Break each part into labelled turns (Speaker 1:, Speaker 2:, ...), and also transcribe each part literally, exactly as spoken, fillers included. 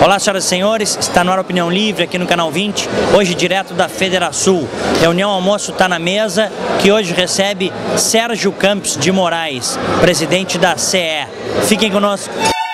Speaker 1: Olá, senhoras e senhores, está no ar Opinião Livre aqui no Canal vinte, hoje direto da Federação. Reunião Almoço está na mesa, que hoje recebe Sérgio Campos de Moraes, presidente da C E. Fiquem conosco.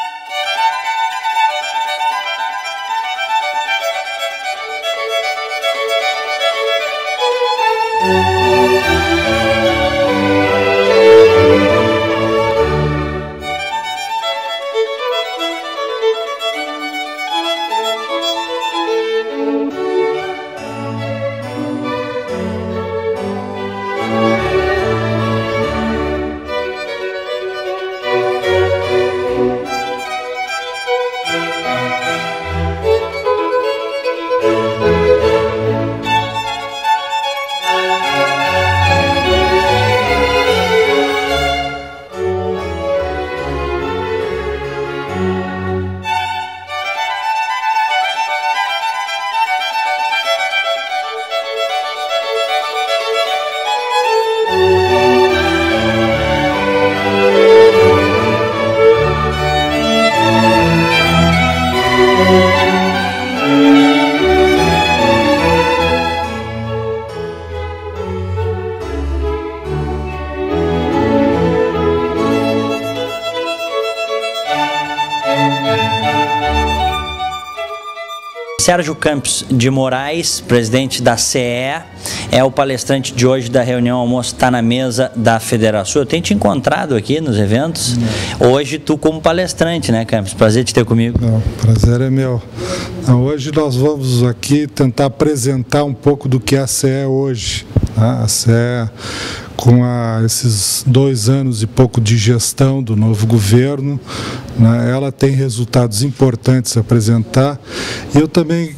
Speaker 1: Sérgio Campos de Moraes, presidente da C E, é o palestrante de hoje da Reunião Almoço, está na mesa da Federação. Eu tenho te encontrado aqui nos eventos, Não. hoje tu como palestrante, né, Campos? Prazer te ter comigo.
Speaker 2: Não, prazer é meu. Não, hoje nós vamos aqui tentar apresentar um pouco do que é a C E hoje. Né? A C E, com a, esses dois anos e pouco de gestão do novo governo, né, ela tem resultados importantes a apresentar. Eu também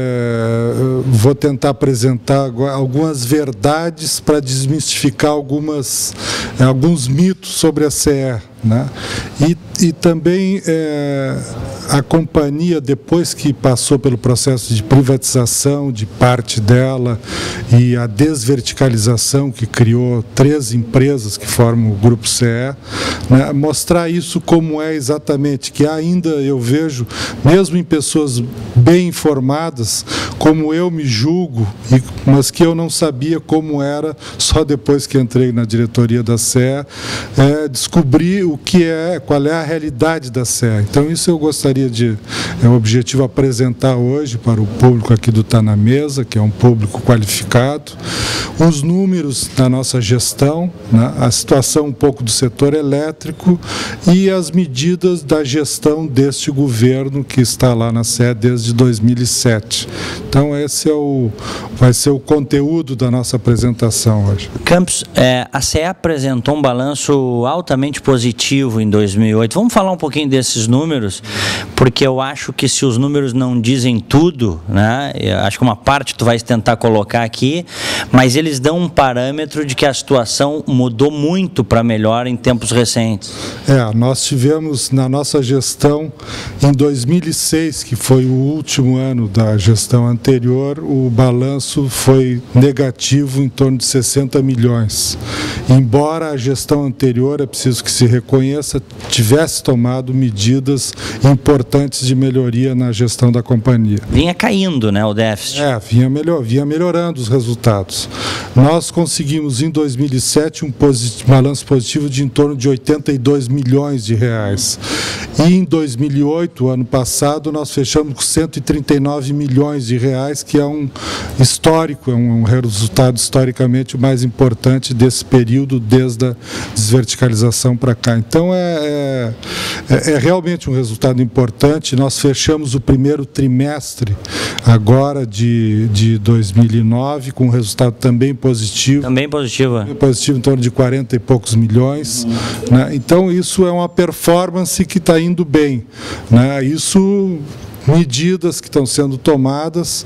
Speaker 2: é, vou tentar apresentar algumas verdades para desmistificar algumas, alguns mitos sobre a C E. Né? E, e também é, a companhia, depois que passou pelo processo de privatização de parte dela e a desverticalização que criou três empresas que formam o Grupo C E, né, mostrar isso como é exatamente, que ainda eu vejo, mesmo em pessoas bem informadas, como eu me julgo, e, mas que eu não sabia como era, só depois que entrei na diretoria da C E, é, descobri o que é, qual é a realidade da C E. Então isso eu gostaria de, é o objetivo apresentar hoje para o público aqui do Tá na Mesa, que é um público qualificado, os números da nossa gestão, né, a situação um pouco do setor elétrico e as medidas da gestão deste governo que está lá na C E desde dois mil e sete. Então esse é o, vai ser o conteúdo da nossa apresentação hoje.
Speaker 1: Campos, é, a C E apresentou um balanço altamente positivo em dois mil e oito. Vamos falar um pouquinho desses números, porque eu acho que se os números não dizem tudo, né, eu acho que uma parte tu vais tentar colocar aqui, mas eles dão um parâmetro de que a situação mudou muito para melhor em tempos recentes.
Speaker 2: É, nós tivemos na nossa gestão, em dois mil e seis, que foi o último ano da gestão anterior, o balanço foi negativo em torno de sessenta milhões. Embora a gestão anterior, é preciso que se reconheça, tivesse tomado medidas importantes de melhoria na gestão da companhia.
Speaker 1: Vinha caindo, né, o déficit?
Speaker 2: É, vinha, melhor, vinha melhorando os resultados. Nós conseguimos em dois mil e sete um posit- balanço positivo de em torno de oitenta e dois milhões de reais. E em dois mil e oito, ano passado, nós fechamos com cento e trinta e nove milhões de reais, que é um histórico, é um resultado historicamente o mais importante desse período, desde a desverticalização para cá. Então é, é, é realmente um resultado importante. Nós fechamos o primeiro trimestre agora de, de dois mil e nove com um resultado também positivo.
Speaker 1: Também positivo.
Speaker 2: Também positivo em torno de quarenta e poucos milhões. Uhum. Né? Então isso é uma performance que está indo bem. Né? Isso... medidas que estão sendo tomadas,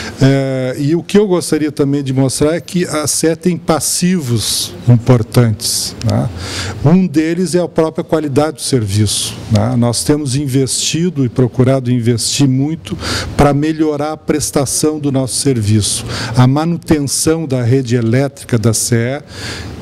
Speaker 2: é, e o que eu gostaria também de mostrar é que a C E tem passivos importantes. Né? Um deles é a própria qualidade do serviço. Né? Nós temos investido e procurado investir muito para melhorar a prestação do nosso serviço. A manutenção da rede elétrica da C E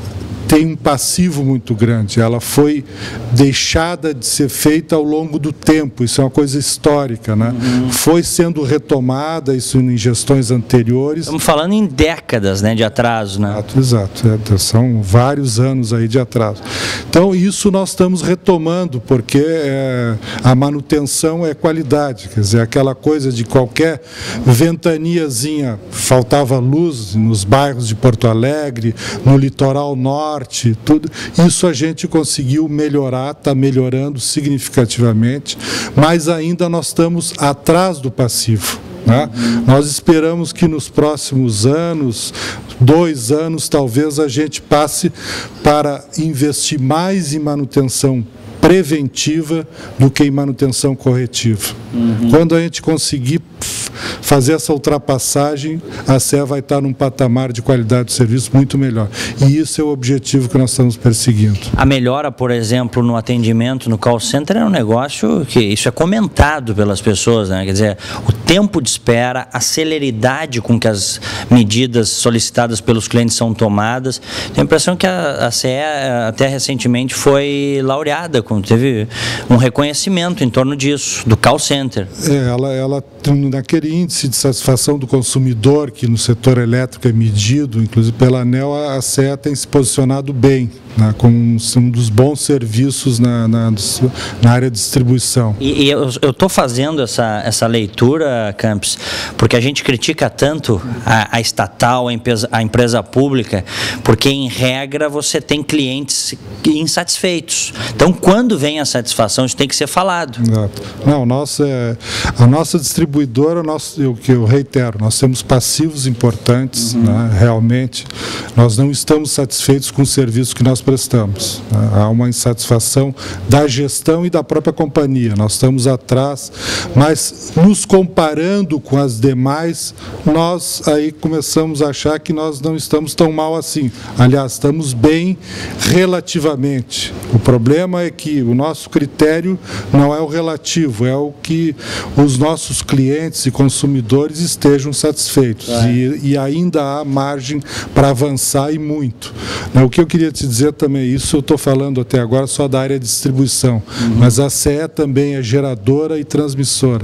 Speaker 2: tem um passivo muito grande, ela foi deixada de ser feita ao longo do tempo, isso é uma coisa histórica, né? Uhum. Foi sendo retomada, isso em gestões anteriores.
Speaker 1: Estamos falando em décadas, né, de atraso, né?
Speaker 2: Exato, exato, é, são vários anos aí de atraso. Então, isso nós estamos retomando, porque é, a manutenção é qualidade, quer dizer, aquela coisa de qualquer ventaniazinha, faltava luz nos bairros de Porto Alegre, no litoral norte, tudo, isso a gente conseguiu melhorar, está melhorando significativamente, mas ainda nós estamos atrás do passivo. Né? Uhum. Nós esperamos que nos próximos anos, dois anos, talvez a gente passe para investir mais em manutenção preventiva do que em manutenção corretiva. Uhum. Quando a gente conseguir fazer essa ultrapassagem, a C E vai estar num patamar de qualidade de serviço muito melhor. E isso é o objetivo que nós estamos perseguindo.
Speaker 1: A melhora, por exemplo, no atendimento no call center é um negócio que isso é comentado pelas pessoas, né? Quer dizer, o tempo de espera, a celeridade com que as medidas solicitadas pelos clientes são tomadas. Tenho a impressão que a, a C E até recentemente foi laureada, teve um reconhecimento em torno disso, do call center.
Speaker 2: É, ela, ela naquele índice de satisfação do consumidor, que no setor elétrico é medido, inclusive pela ANEEL, a C E tem se posicionado bem, né, como um, um dos bons serviços na, na, na área de distribuição.
Speaker 1: E, e eu estou fazendo essa, essa leitura, Campos, porque a gente critica tanto a, a estatal, a empresa, a empresa pública, porque em regra você tem clientes insatisfeitos. Então, quando vem a satisfação, isso tem que ser falado.
Speaker 2: Exato. Não, nossa, é, a nossa distribuidora, nosso, eu, que eu reitero, nós temos passivos importantes, uhum. né, realmente, nós não estamos satisfeitos com o serviço que nós prestamos. Né? Há uma insatisfação da gestão e da própria companhia, nós estamos atrás, mas nos comparando com as demais, nós aí começamos a achar que nós não estamos tão mal assim. Aliás, estamos bem relativamente. O problema é que o nosso critério não é o relativo, é o que os nossos clientes e consumidores estejam satisfeitos. É. E, e ainda há margem para avançar e muito. O que eu queria te dizer também, isso eu estou falando até agora só da área de distribuição, uhum. mas a C E também é geradora e transmissora.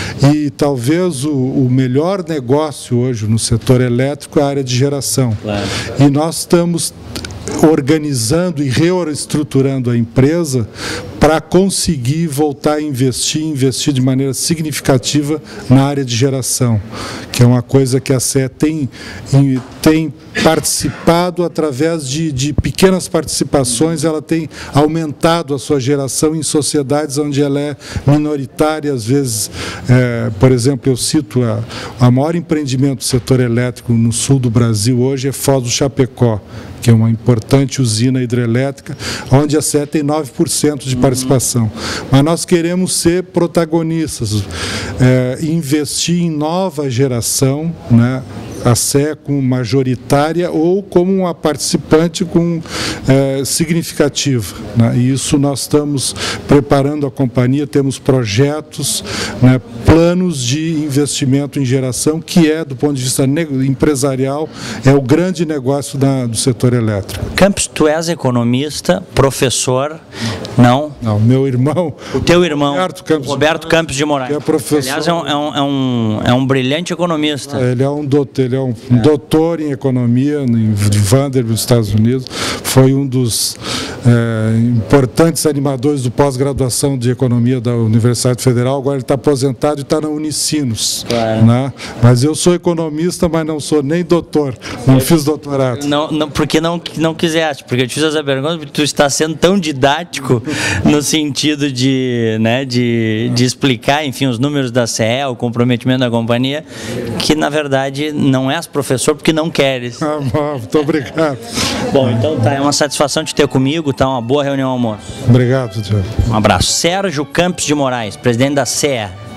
Speaker 2: E talvez o, o melhor negócio hoje no setor elétrico é a área de geração. Claro. E nós estamos organizando e reestruturando a empresa para conseguir voltar a investir, investir de maneira significativa na área de geração, que é uma coisa que a C E tem, tem participado através de, de pequenas participações, ela tem aumentado a sua geração em sociedades onde ela é minoritária, às vezes, é, por exemplo, eu cito a, a maior empreendimento do setor elétrico no sul do Brasil hoje é Foz do Chapecó, que é uma importante usina hidrelétrica, onde a C E tem nove por cento de participação. Mas nós queremos ser protagonistas, é, investir em nova geração, né? A C E como majoritária ou como uma participante com, é, significativa. Né? E isso nós estamos preparando a companhia, temos projetos, né, planos de investimento em geração, que é, do ponto de vista empresarial, é o grande negócio da, do setor elétrico.
Speaker 1: Campos, tu és economista, professor, não?
Speaker 2: Não, meu irmão...
Speaker 1: O teu irmão,
Speaker 2: Roberto Campos,
Speaker 1: Roberto Campos de Moraes.
Speaker 2: Que é professor.
Speaker 1: Aliás, é um, é um, é um, é um brilhante economista.
Speaker 2: Ele é um doutor. Ele é um é. doutor em economia em Vanderbilt, nos Estados Unidos, foi um dos é, importantes animadores do pós-graduação de economia da Universidade Federal, agora ele está aposentado e está na Unicinos. Claro. Né? Mas eu sou economista, mas não sou nem doutor, não eu, fiz doutorado.
Speaker 1: Não, não, porque não, não quiseste, porque eu te fiz essa pergunta, porque tu está sendo tão didático no sentido de, né, de, de explicar, enfim, os números da C E, o comprometimento da companhia, que na verdade não és professor porque não queres.
Speaker 2: Ah, bom, muito obrigado.
Speaker 1: Bom, então tá, é uma satisfação te ter comigo, tá, uma boa reunião, almoço.
Speaker 2: Obrigado, Tiago.
Speaker 1: Um abraço. Sérgio Campos de Moraes, presidente da C E.